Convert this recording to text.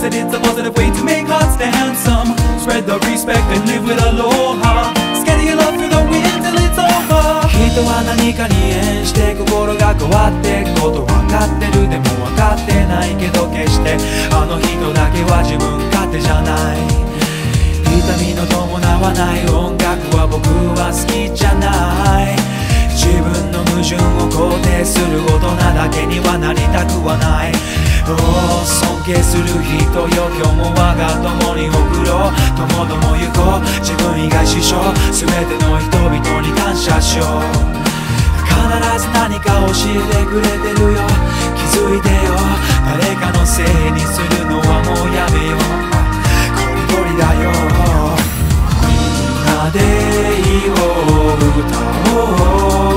said it's a positive way to make hearts stand some. Spread the respect and live with aloha. Scatter your love through the wind till it's over. 人は何かに縁して心が変わってくこと分かってる。でも分かってないけど決してあの人だけは自分勝手じゃない。痛みの伴わない音楽は僕は好きじゃない。自分の矛盾を肯定する大人だけにはなりたくはない。尊敬する人よ今日も我が共に送ろう。ともども行こう。自分以外師匠全ての人々に感謝しよう。必ず何か教えてくれてるよ。気づいてよ。誰かのせいにするのはもうやめよう。こりごりだよ。みんなでいいを歌おう。